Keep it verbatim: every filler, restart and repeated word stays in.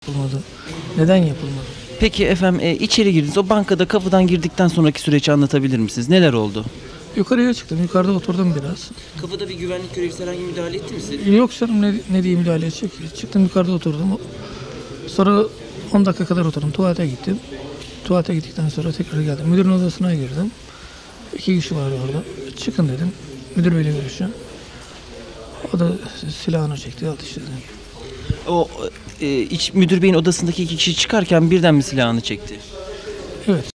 yapılmadı? Neden yapılmadı? Peki efendim e, içeri girdiniz. O bankada kapıdan girdikten sonraki süreci anlatabilir misiniz? Neler oldu? Yukarıya çıktım. Yukarıda oturdum biraz. Kapıda bir güvenlik görevlisi herhangi bir müdahale etti mi size? Yok canım, ne, ne diye müdahale edecek? Çıktım, yukarıda oturdum. Sonra on dakika kadar oturdum. Tuvalete gittim. Tuvalete gittikten sonra tekrar geldim. Müdürün odasına girdim. İki kişi var orada. Çıkın dedim. Müdür beyle görüşeceğim. O da silahını çekti, ateş dedi. O e, iç müdür beyin odasındaki iki kişi çıkarken birden mi silahını çekti? Evet.